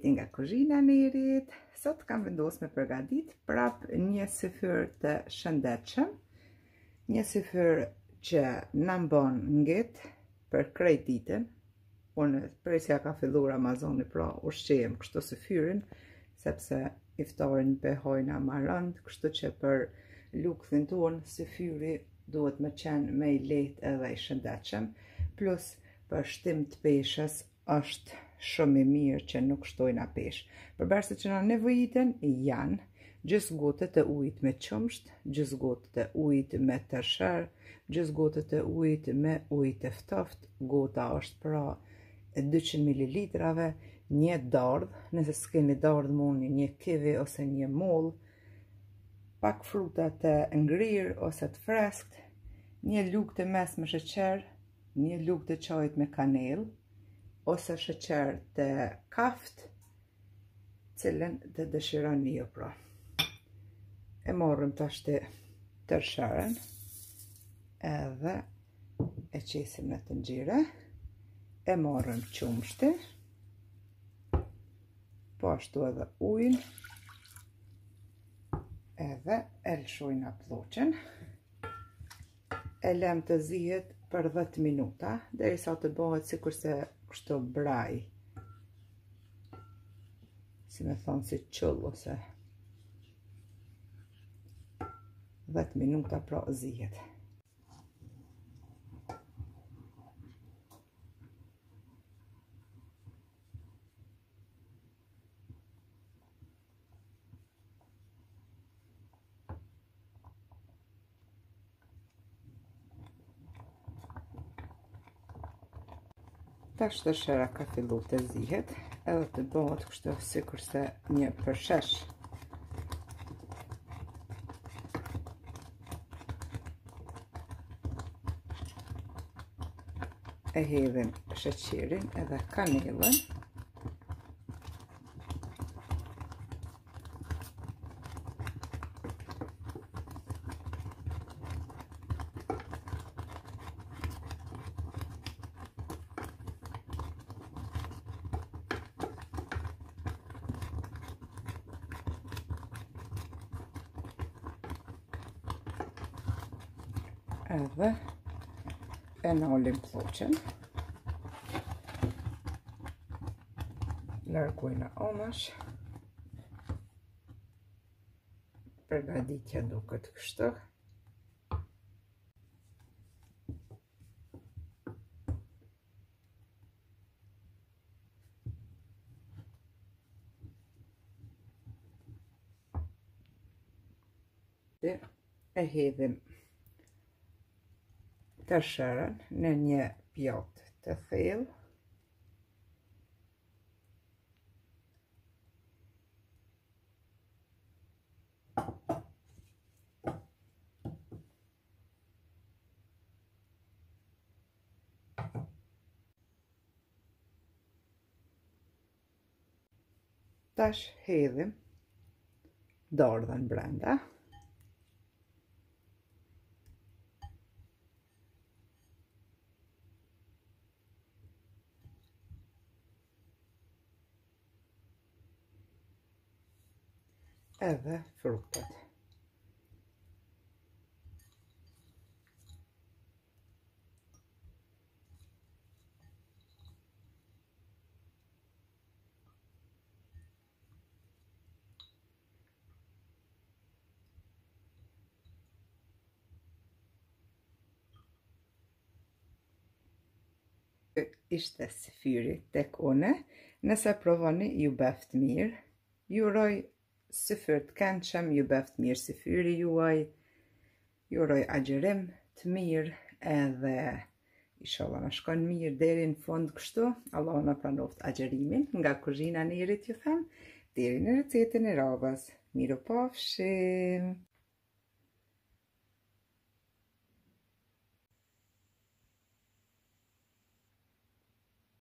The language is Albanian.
përshëndetje nga kuzhina e Nerit. Sot kam vendosur me përgatit prap një syfyr të shëndetshëm, një syfyr që na bën nget për krejt ditën. Unë presja ka filluar Amazoni pra ushqejem kështu syfyrin, sepse iftarin behojna ma rënd, kështu që për lukthin ton syfyri duhet me qenë me i lehtë edhe i shëndetshëm, plus për shtim të peshës është shumë i mirë që nuk shtojna peshë. Përveç që na nevojiten janë gjys gotë të ujit me qumsht, gjys gotë të ujit me tërsher, gjys gotë të ujit me ujë të ftoftë, gota është pra 200 ml, një dardh, nëse s'keni dardh muni një kivi ose një moll, pak fruta të ngrirë ose të freskët, një lugë të mesme sheqer, një lugë të çajit me kanellë, ose sheqer të kaft, cilën të dëshironi ju pra. E morëm tash të tërshërën, edhe e qesim në tenxhere, e morëm qumshti, po ashtu edhe ujin, edhe e lëshojna ploqen, e lëm të zihet për 10 minuta, derisa të bëhet sikurse kështu braj, si me thonë si qull ose 10 minuta pra zihet. Tash tërshera ka fillu të zihet, edhe të bëhet kështu sikurse një përshesh. E hedhim sheqerin edhe kanellën. Edhe e nalim ploqen, largojna omash, përgatitja duket kështu. E hedhim tërshërën në një pjatë të thellë, tash hedhim dardhën brenda. Edhe frutat. Ishte syfyri tek une, nëse provoni ju beft mirë, ju uroj syfyr të këndshëm, ju beft mirë syfyri juaj, ju uroj agjerim të mirë, edhe inshallah na shkon mirë deri në fund kështu. Allah na pranoft agjerimin nga kuzhina e Nerit, ju them, deri në recetën e radhës. Mirupafshim!